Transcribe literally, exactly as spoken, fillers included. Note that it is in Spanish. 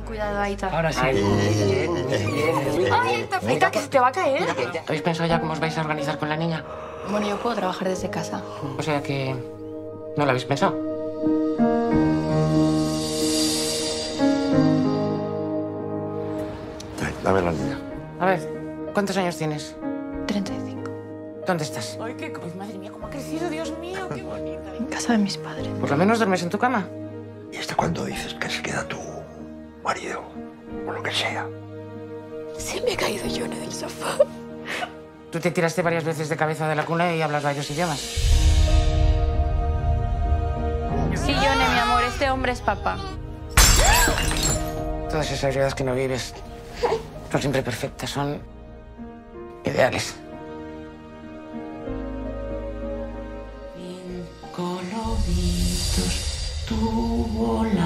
Cuidado, Aita. Ahora sí. Ay, bien, bien. ¡Ay, Aita, Aita, que se te va a caer! ¿Habéis pensado ya cómo os vais a organizar con la niña? Bueno, yo puedo trabajar desde casa. O sea que... ¿no lo habéis pensado? Ay, dame la niña. A ver, ¿cuántos años tienes? treinta y cinco. ¿Dónde estás? Ay, qué... Madre mía, cómo ha crecido, Dios mío, qué bonita. En casa de mis padres. Por lo menos duermes en tu cama. ¿Y hasta cuándo dices que se queda tu marido? O lo que sea. Se me ha caído Yone del sofá. Tú te tiraste varias veces de cabeza de la cuna y hablas varios idiomas. Sí, Yone, mi amor, este hombre es papá. Todas esas vidas que no vives son siempre perfectas, son ideales. Cinco lobitos tuvo la